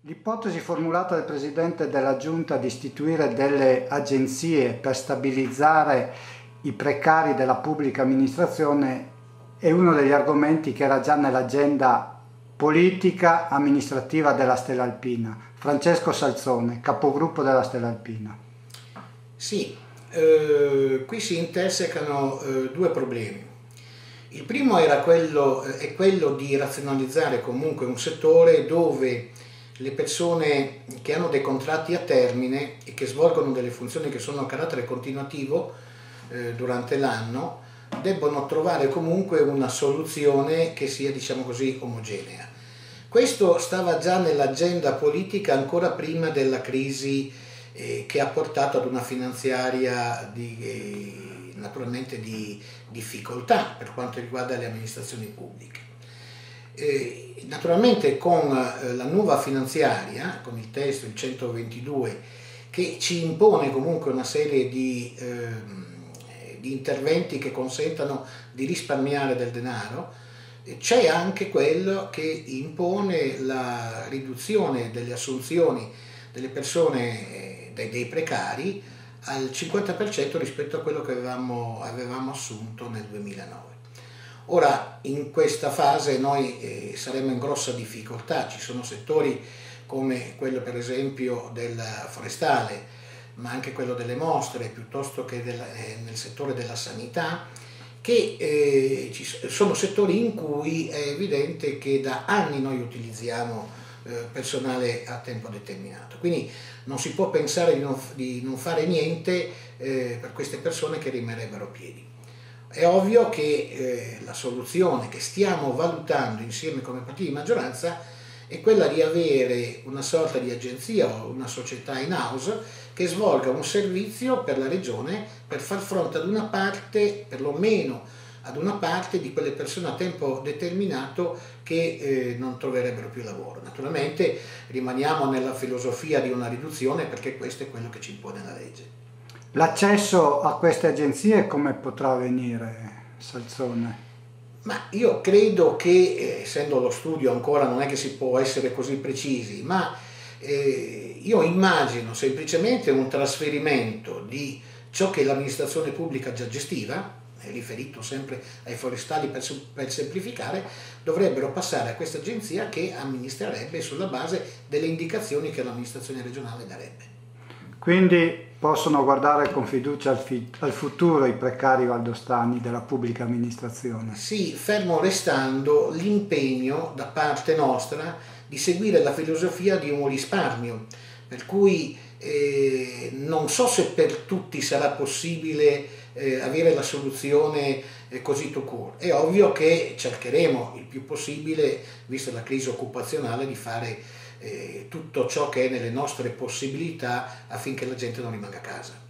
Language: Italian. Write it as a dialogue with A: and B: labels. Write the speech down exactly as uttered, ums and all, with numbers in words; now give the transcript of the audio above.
A: L'ipotesi formulata dal Presidente della Giunta di istituire delle agenzie per stabilizzare i precari della pubblica amministrazione è uno degli argomenti che era già nell'agenda politica amministrativa della Stella Alpina. Francesco Salzone, capogruppo della Stella Alpina.
B: Sì, eh, qui si intersecano eh, due problemi. Il primo era quello, eh, è quello di razionalizzare comunque un settore dove le persone che hanno dei contratti a termine e che svolgono delle funzioni che sono a carattere continuativo eh, durante l'anno debbono trovare comunque una soluzione che sia, diciamo così, omogenea. Questo stava già nell'agenda politica ancora prima della crisi eh, che ha portato ad una finanziaria di, eh, naturalmente di difficoltà per quanto riguarda le amministrazioni pubbliche. Eh, naturalmente con eh, la nuova finanziaria, con il testo, il centoventidue, che ci impone comunque una serie di, eh, di interventi che consentano di risparmiare del denaro, eh, c'è anche quello che impone la riduzione delle assunzioni delle persone, eh, dei, dei precari, al cinquanta per cento rispetto a quello che avevamo, avevamo assunto nel duemilanove. Ora, in questa fase noi eh, saremo in grossa difficoltà, ci sono settori come quello per esempio del forestale, ma anche quello delle mostre, piuttosto che del, eh, nel settore della sanità, che eh, ci sono settori in cui è evidente che da anni noi utilizziamo eh, personale a tempo determinato. Quindi non si può pensare di non, di non fare niente eh, per queste persone che rimarrebbero a piedi. È ovvio che eh, la soluzione che stiamo valutando insieme come partiti di maggioranza è quella di avere una sorta di agenzia o una società in house che svolga un servizio per la regione per far fronte ad una parte, perlomeno ad una parte di quelle persone a tempo determinato che eh, non troverebbero più lavoro. Naturalmente rimaniamo nella filosofia di una riduzione perché questo è quello che ci impone la legge.
A: L'accesso a queste agenzie come potrà avvenire, Salzone?
B: Ma io credo che, eh, essendo lo studio ancora non è che si può essere così precisi, ma eh, io immagino semplicemente un trasferimento di ciò che l'amministrazione pubblica già gestiva, è riferito sempre ai forestali per, per semplificare, dovrebbero passare a questa agenzia che amministrerebbe sulla base delle indicazioni che l'amministrazione regionale darebbe.
A: Quindi possono guardare con fiducia al, fi al futuro i precari valdostani della pubblica amministrazione?
B: Sì, fermo restando l'impegno da parte nostra di seguire la filosofia di un risparmio, per cui eh, non so se per tutti sarà possibile eh, avere la soluzione eh, così tout court. È ovvio che cercheremo il più possibile, vista la crisi occupazionale, di fare Eh, tutto ciò che è nelle nostre possibilità affinché la gente non rimanga a casa.